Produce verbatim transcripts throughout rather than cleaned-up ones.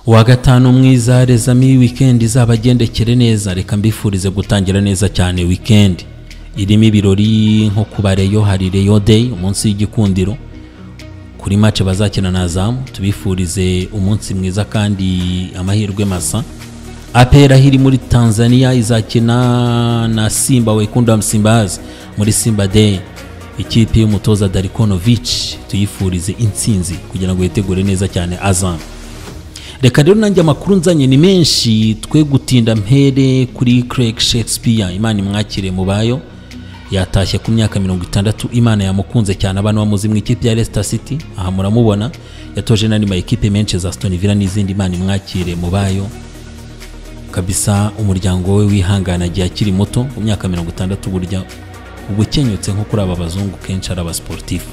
wa gatanu mwiza rezami weekend izabagendekere neza. Reka mbifurize gutangira neza cyane weekend irimo ibirori nko kubareyo hari Reyo Day umunsi w'igikundiro kuri match bazakina na Azam. Tubifurize umunsi mwiza kandi amahirwe masa. A P R hiri muri Tanzania izakina na Simba Wekundu wa Msimbazi muri Simba Day. Ikipe y'umutoza Darikonovic tuyifurize intsinzi kugira ngo yitegure neza cyane Azam. Reka rero nanjye amakuru nzanye ni menshi, twe gutinda mpere kuri Craig Shakespeare, Imana imwakire mu bayo. Yatashye ku myaka mirongo itandatu, Imana yamukunze cyane. Abantu bamuzi mu ikipe ya Leicester City, aha muramubona. Yatoje n'andi ma ekipe menshi za Aston Villa n'izindi. Imana imwakire mu bayo kabisa. Umuryango we wihangana gihe akiri muto, ku myaka mirongo itandatu burya ubukenyutse nko kuri aba bazungu kenshi ari aba sportif.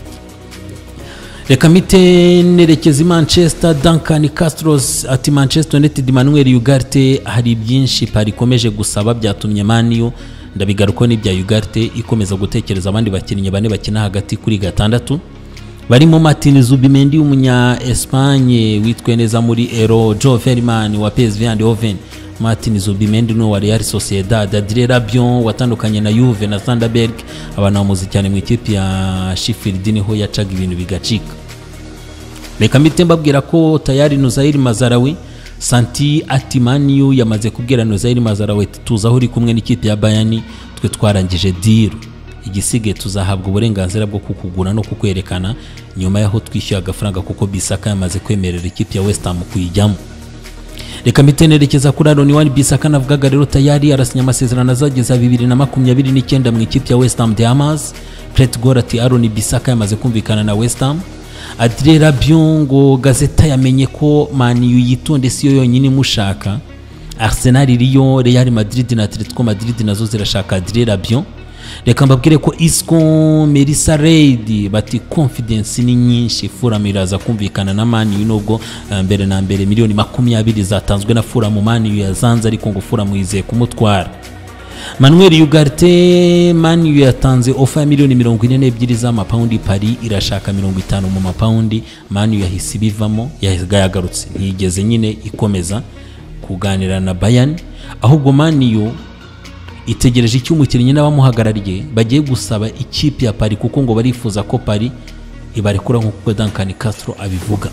Reka mite nerekeza Manchester. Duncan Castros ati Manchester United Manuel Ugarte hari byinshi pari komeje gusaba byatumye Maniyo ndabigaruko ni bya Ugarte ikomeza gutekereza abandi bakinnyi bane bakina hagati kuri gatandatu barimo Martin Zubimendi umunya Espagne witwe neza muri Ero, Joe Ferman wa P S V Eindhoven, Martin Zubimendi no wa Real Sociedad, Adrien Rabiot watandukanye na Juve na Sanderberg. Abana bamuzi cyane mu ikipe ya Sheffield niho yacaga ibintu bigacika. Reka mbite mbabwira ko tayari Nuzair Mazarawi Santi Atimaniyu yamaze kubwira Nuzair Mazarawi tuzaho uri kumwe n'ikipe ya Bayern, twe twarangije deal, igisige tuzahabwa uburenganzira bwo kukugura no kukwerekana nyuma yaho twishyuye agafaranga kuko Bisaka yamaze kwemerera ikipe ya West Ham kuyijyamo. Reka mbitenerekeza kuri Aaron Wan-Bissaka navugaga rero tayari arasinya amasezerano azageza bibiri na makumyabiri n'icyenda mu ikipe ya West Ham de Hamas. Pret Gorati Aaron Bissaka yamaze kumvikana na West Ham. Adrien Rabiot ngo gazeta yamenye ko Man U yitonde siyo yonyine mushaka. Arsenal iriyo, Real Madrid na Atletico Madrid nazo zirashaka Adrien Rabiot. Reka mbabwire ko Isco Melissa Reid bati confidence ni nyinshi, Fulham iraza kumvikana na Man U nubwo mbere na mbere miliyoni makumyabiri zatanzwe na Fulham. Man U yazanze ariko ngo Fulham yizeye kumutwara. Manuel Ugarte Man U yatanze offer ya miliyoni mirongo ine n'ebyiri z'amapaundi, Paris irashaka mirongo itanu mu mapaundi. Man U yahise bivamo, yagarutse ntiyigeze nyine ikomeza kuganira na Bayern, ahubwo Man U itegereje icyo umukinnyi n'abamuhagarariye bagiye gusaba ikipe ya Paris kuko ngo barifuza ko Paris ibarekura nk'uko Duncan Castro abivuga.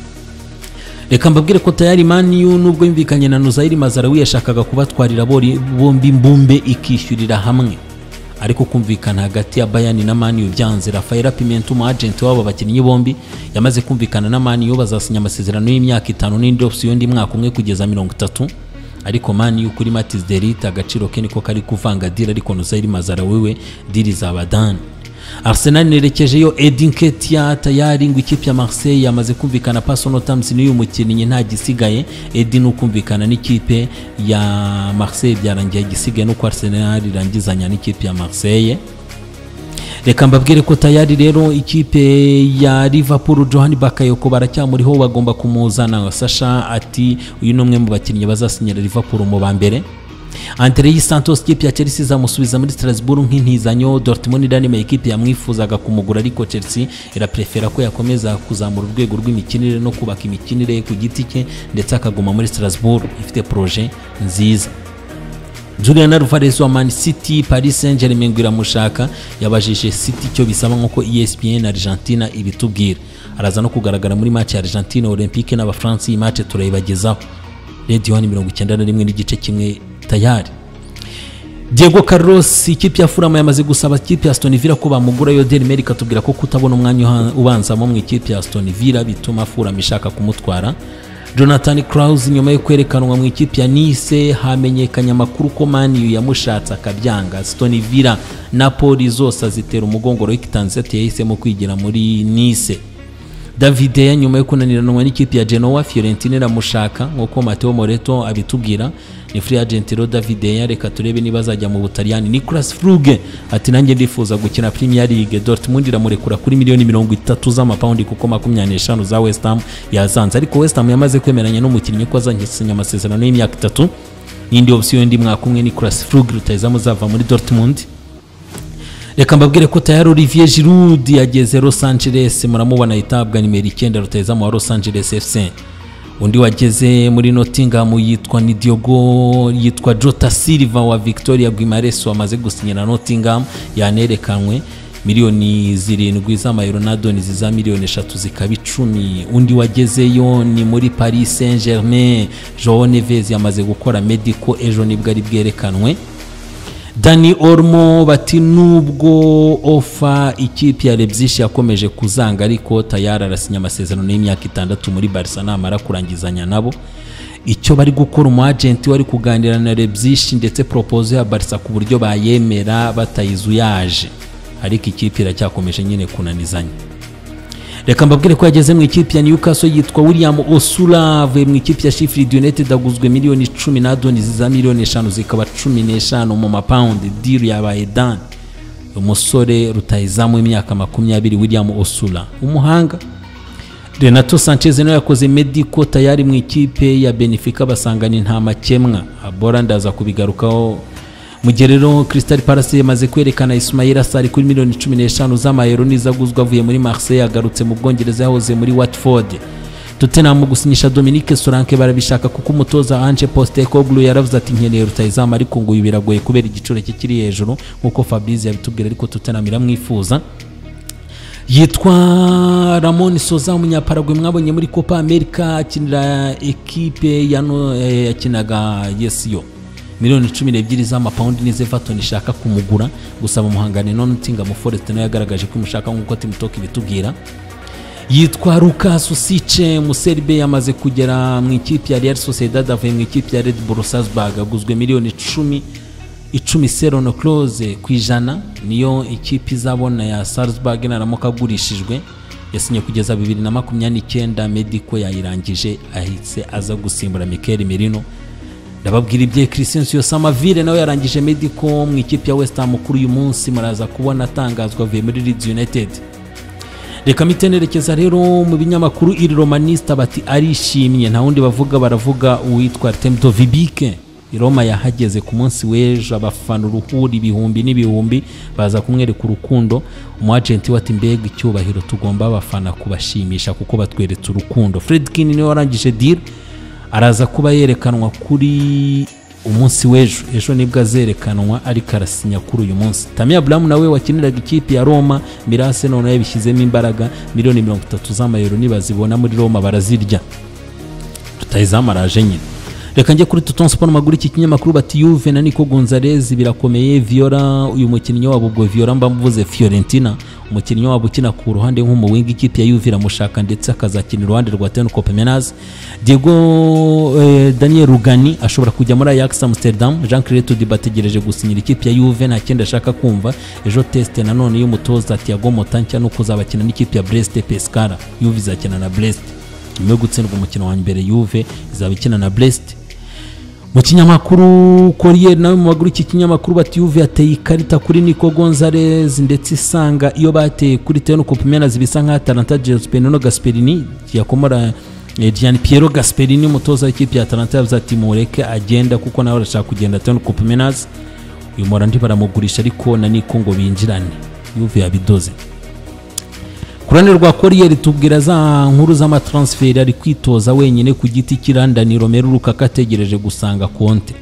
Reka mbabwire ko tayari Man U nubwo yumvikanye na Nuzair Mazarawi yashakaga kubatwarira bombi mbumbe ikishyurira hamwe, ariko kumvikana hagati ya Bayern na Man U byanze. Rafael Pimento mu agent wabo bakinnyi bombi yamaze kumvikana na Man U bazasinya amasezerano y'imyaka itanu n'indi option y'indi mwaka umwe kugeza mirongo itatu, ariko Man U kuri Matis Delit agaciro ke niko kari kuvanga deal, ariko Nuzair Mazarawi we deal zabadan. Arsenal nerekejeyo Edin Nketiah tayari ngo ikipe ya Marseille yamaze kumvikana personal terms n'uyu mukinnyi nta gisigaye. Edin ukumvikana n'ikipe ya Marseille byarangiye, gisigaye no kwa Arsenal irangizanya n'ikipe ya Marseille. Reka mbabwire ko tayari rero ikipe ya Liverpool Johan Bakayoko baracyamuriho bagomba kumuzana. Sasha ati uyu numwe mu bakinnyi bazasinyira Liverpool mu bambere. Andrei Santos ikipe ya Chelsea zamusubiza muri Strasbourg nk'intizanyo. Dortmund dani ma ikipe yamwifuzaga kumugura ariko Chelsea iraprefera ko yakomeza kuzamura urwego rw'imikinire no kubaka imikinire ku giti cye ndetse akaguma muri Strasbourg ifite projet nziza. Julian Alvarez wa Man City Paris Saint-Germain iramushaka, yabajije City cyo bisaba nkuko E S P N Argentina ibitubwira. Araza no kugaragara muri match ya Argentina Olympique n'aba France. Iyi match turayibagezaho. Radio one mirongo icyenda na rimwe n'igice kimwe tayari. Diego Carlos ikipe ya Fulham yamaze gusaba ikipe ya Aston Villa ko bamugura. yo Daily Mail katubwira ko kutabona umwanya ubanza mu ikipe ya Aston Villa bituma Fulham ishaka kumutwara. Jonathan Krause nyuma yo kwerekanwa mu ikipe ya Nice hamenyekanye amakuru ko Man U yamushatse akabyanga. Aston Villa Napoli zose zitera umugongo Roik Tanzete yahisemo kwigira muri Nice. David ya nyuma yo kunaniranwa n'ikipe ya Genoa Fiorentina iramushaka nkuko Matteo Moretto abitubwira. Ni free agent ro David ya, reka turebe niba azajya mu Butaliyani. Nicolas Fruge ati nanjye ndifuza gukina Premier League. Dortmund iramurekura kuri miliyoni mirongo itatu z'amapaundi kuko makumyabiri n'eshanu za West Ham yazanze, ariko West Ham yamaze kwemeranya n'umukinnyi ko azanyisinya amasezerano y'imyaka itatu n'indi option y'indi mwaka umwe. Nicolas Fruge rutayizamu zava muri Dortmund. Reka mbabwire ko tayari Olivier Giroud yageze Los Angeles, muramubona itabwa nimero icyenda rutayizamu wa Los Angeles F C. undi wageze muri Nottingham yitwa ni Diogo yitwa Jota Silva wa Victoria Guimares wamaze gusinyira Nottingham, yanerekanwe miliyoni zirindwi z'amayero na doni ziza miliyoni eshatu zikaba icumi. Undi wagezeyo ni muri Paris Saint-Germain, Joao Neves yamaze gukora medical ejo nibwo ari bwerekanwe. Dani Olmo bati nubwo ofa ikipe ya Leipzig yakomeje kuzanga ariko tayari arasinya amasezerano y'imyaka itandatu muri Barca namara kurangizanya nabo. Icyo bari gukora umu agent wari kuganira na Leipzig ndetse proposal ya Barca ku buryo bayemera batayizuyaje, ariko ikipe iracyakomeje nyine kunanizanya. Reka mbabwire ko yageze mu ikipe ya Newcastle yitwa William Osula, avuye mu ikipe ya Sheffield United aguzwe miliyoni cumi na doni ziza miliyoni eshanu zikaba cumi n'eshanu mu mapound. Deal yabaye done. Umusore rutayizamu imyaka makumyabiri William Osula umuhanga. Renato Sanchez nawe yakoze medical tayari mu ikipe ya Benfica basangana nta makemwa, abora ndaza kubigarukaho. Mugerero Crystal Palace yamaze kwerekana Ismaila Sarr kuri miliyoni cumi n'eshanu z'amayero nizaguzwa avuye muri Marseille agarutse mu Bwongereza yahoze muri Watford. Tottenham gusinyisha Dominique Solanke barabishaka kuko umutoza Ange Postecoglou yaravuze ati nkeneye rutayizamu ariko ngo biragoye kubera igiciro cye kiri hejuru nkuko Fabrice yabitubwira, ariko Tottenham iramwifuza. Yitwa Ramon Sosa umunyaparaguay mwabonye muri Copa America akinira ekipe yano yakinaga Yesio, miliyoni cumi n'ebyiri z'amapaundi nize Everton ishaka kumugura, gusaba umuhangane none Nottingham Forest nayo yagaragaje ko imushaka nkuko Timtok ibitubwira. Yitwa Lucas Usiche Muserbe yamaze kugera mu ikipe ya Real Sociedad avuye mu ikipe ya Red Bull Salzburg aguzwe miliyoni icumi icumi serono close kwijana, niyo ikipe izabona ya Salzburg naramuka agurishijwe. Yasinye kugeza bibiri na makumyabiri n'icyenda, medical yayirangije ahitse aza gusimbura Mikel Merino. Ndababwira ibye Christian Samaville nawe yarangije medical mu ikipe ya West Ham kuri uyu munsi, muraza kubona atangazwa avuye muri Leeds United. Reka mitenerekeza rero mu binyamakuru iri Romanista bati arishimye, nta wundi bavuga baravuga uwitwa Artem Dovibike. Roma yahageze ku munsi w'ejo, abafana uruhuri ibihumbi n'ibihumbi baza kumwereka urukundo. Umu agent wati mbega icyubahiro tugomba abafana kubashimisha kuko batweretse urukundo. Fredkin niwe warangije deal, araza kuba yerekanwa kuri umunsi w'ejo, ejo nibwo azerekanwa ariko arasinya kuri uyu munsi. Tammy Abraham nawe wakiniraga ikipe ya Roma Mirase none yabishyizemo imbaraga, miliyoni mirongo itatu z'amayero nibazibona muri Roma barazirya. Rutayizamu araje nyine. Reka njye kuri Tuton Sport maguru iki kinyamakuru bati Juve na Nico Gonzalez birakomeye. Viola uyu mukinnyi wabo ubwo Viola mbamuvuze Fiorentina, umukinnyi wabo ukina ku ruhande nk'umuwingi ikipe ya Juve iramushaka ndetse akazakinira uruhande rwa Teno Copemenas. Diego eh, Daniel Rugani ashobora kujya muri Ajax Amsterdam. Jean Claude Di bategereje gusinyira ikipe ya Juve, nta kindi ashaka kumva. Ejo test nanone y'umutoza Thiago Motta no kuzabakina n'ikipe ya Brest Pescara. Juve izakina na Brest, nyuma yo gutsindwa umukino wa mbere Juve izabikina na Brest. Mu kinyamakuru Corriere nawe mu maguru iki kinyamakuru bati Juve yateye ikarita kuri Nico Gonzalez ndetse isanga iyo bateye kuri Teno Copemenas bisa nka Atalanta Giuseppe Gasperini yakomora Gian Piero Gasperini umutoza w'ikipe ya Atalanta yavuze ati mureke agenda kuko nawe arashaka kugenda Teno Copemenas. Uyu Morandi baramugurisha ariko na Nico ngo binjirane, Juve yabidoze. Kurane rwa Corriere tubwira za nkuru z'ama transfer ari kwitoza wenyine ku giti kirandani Romelu Lukaku ategereje gusanga Conte.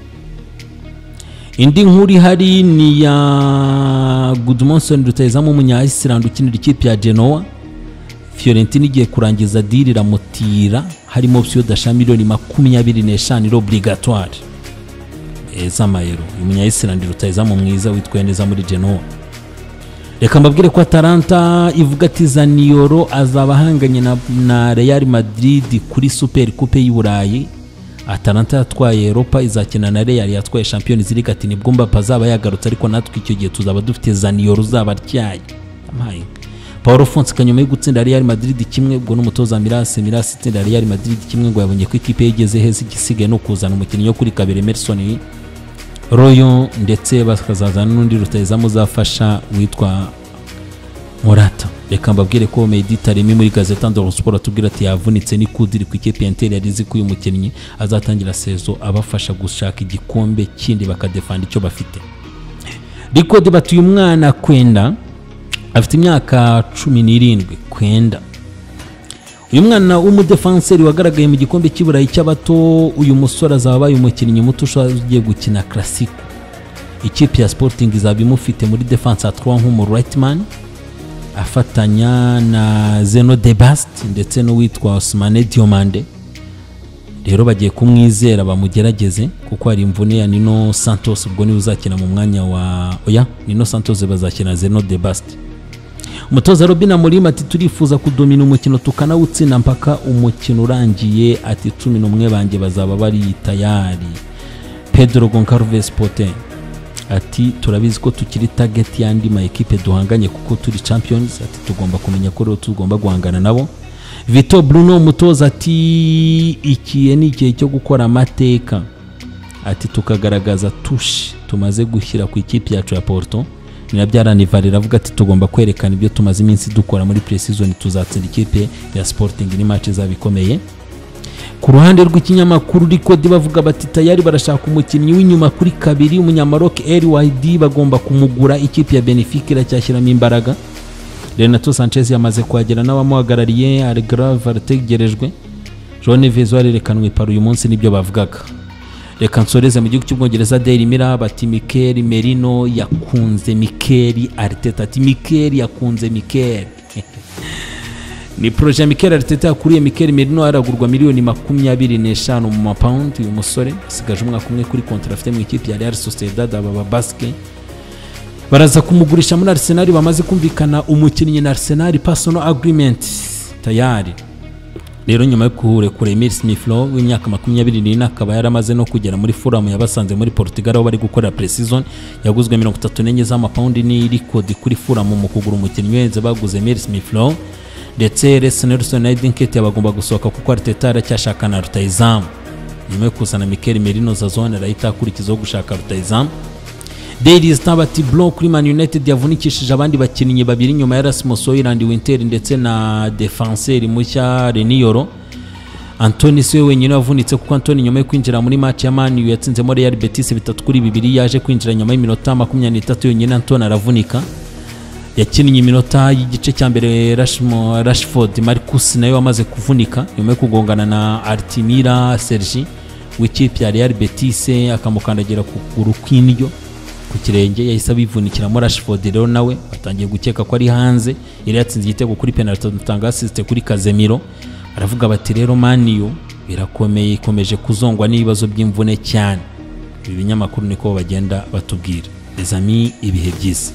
Indi nkuru hari ni ya Gudmundsson rutayizamu umunya Iceland ukinira ikipe ya Genoa. Fiorentina igiye kurangiza deal iramutira, harimo option dasha miliyoni makumyabiri n'eshanu obligatoire ez'amayero. Umunya Iceland rutayizamu mwiza witwaye neza muri Genoa. Reka mbabwire ko Atalanta ivuga ati Zaniolo azabahanganye na, na Real Madrid kuri Super Coupe y'Uburayi. Atalanta yatwaye Europa izakina na Real yatwaye Champions League, ati nibwo Mbappe azaba yagarutse ariko natwe icyo gihe tuzaba dufite Zaniolo uzaba atyaye. Amaye Paulo Fonseca kanyuma yo gutsinda Real Madrid kimwe, ubwo n'umutoza Mirase Mirase itsinda Real Madrid kimwe ngo yabonye ko ikipe yegeze heza igisigaye no kuzana umukinnyi yo kuri kabiri Emerson Royo ndetse bakazazana n'undi rutayizamu zafasha witwa Morata. Reka mbabwire ko Mehdi Taremi muri Gazeta dello Sport atubwira ati yavunitse ni kudiri ku ikipe ya Inter yarizi ko uyu mukinnyi azatangira sezo abafasha gushaka igikombe kindi bakadefanda icyo bafite. Record batuye umwana Kwenda afite imyaka cumi n'irindwi. Kwenda uyu mwana w'umudefenseri wagaragaye mu gikombe cy'iburayi cy'abato uyu musore azabaye umukinnyi muto ugiye gukina Classico. Ikipe ya Sporting izaba imufite muri defense à trois nk'umu rightman afatanya na Zeno de Bast ndetse no witwa Ousmane Diomande. Rero bagiye kumwizera bamugerageze kuko ari imvune ya Nino Santos, ubwo ni uzakina mu mwanya wa oya Nino Santos bazakina Zeno de Bast. Umutoza Robin Amorim ati turifuza kudomina umukino tukanawutsinda mpaka umukino urangiye, ati cumi n'umwe banjye bazaba bari tayari. Pedro Goncalves Pote ati turabizi ko tukiri target yandi ma equipe duhanganye kuko turi champions, ati tugomba kumenya ko tugomba guhangana nabo. Vitor Bruno umutoza ati ikiye ni igihe cyo gukora amateka, ati tukagaragaza tushi tumaze gushyira ku ikipe yacu ya Porto. Nirabyaranivarira avuga ati tugomba kwerekana ibyo tumaze iminsi dukora muri pre-season, tuzatsinda ikipe ya Sporting ni match zabikomeye. Ku ruhande rw'ikinyamakuru Rikodi bavuga bati tayari barashaka umukinnyi w'inyuma kuri kabiri umunyamaroc L Y D bagomba kumugura, ikipe ya Benfica iracyashyiramo imbaraga. Renato Sanchez yamaze kuhagera n'abamuhagarariye, Algrave arategerejwe. João Neves warerekanwe iparo uyu munsi nibyo bavugaga. Reka nsoreze mu gihugu cy'Ubwongereza Daily Mirror bati Mikel Merino yakunze Mikel Arteta, ati Mikel yakunze Mikel ni projet Mikel Arteta yakuriye Mikel Merino aragurwa miliyoni makumyabiri n'eshanu mu pound. Uyu musore asigaje umwaka umwe kuri contract afite mu ikipe ya Real Sociedad aba Basque, baraza kumugurisha muri Arsenal, bamaze kumvikana umukinnyi na Arsenal personal agreement tayari. Rero nyuma yo kurekura Emile Smith Rowe w'imyaka makumyabiri n'ine akaba yaramaze no kugera muri Fulham yabasanze muri Portugal aho bari gukora pre-season, yaguzwe mirongo itatu n'enye z'amapaundi ni record kuri Fulham mu kugura umukinnyi wenze baguze Emile Smith Rowe. Ndetse Reece Nelson na Edin Ketia bagomba gusohoka kuko Arteta aracyashaka na rutahizamu. Nyuma yo kuzana Mikel Merino Zazone arahita akurikizaho gushaka rutahizamu. Daily Star bati Blanc kuri Man United yavunikishije abandi bakinnyi babiri nyuma ya Rasmus Hojlund Winter ndetse na defenseur mushya Reniero. Anthony siwe wenyine wavunitse kuko Anthony nyuma yo kwinjira muri match ya Man U yatsinzemo Real Betis bitatu kuri bibiri, yaje kwinjira nyuma y'iminota makumyabiri n'itatu yonyine Anthony aravunika. Yakinnye iminota y'igice cya mbere Rashford Marcus nayo wamaze kuvunika nyuma yo kugongana na Artimira Sergi w'ikipe ya Real Betis akamukandagira ku kuguru kw'indyo ku kirenge, yahise bivunikiramo Rashford. Rero nawe batangiye gukeka ko ari hanze, yari yatsinze igitego kuri penalty dutanga assist kuri Casemiro. Aravuga bati rero Man U birakomeye, ikomeje kuzongwa n'ibibazo by'imvune cyane. Ibi binyamakuru niko bagenda batubwira. Les amis, ibihe byiza.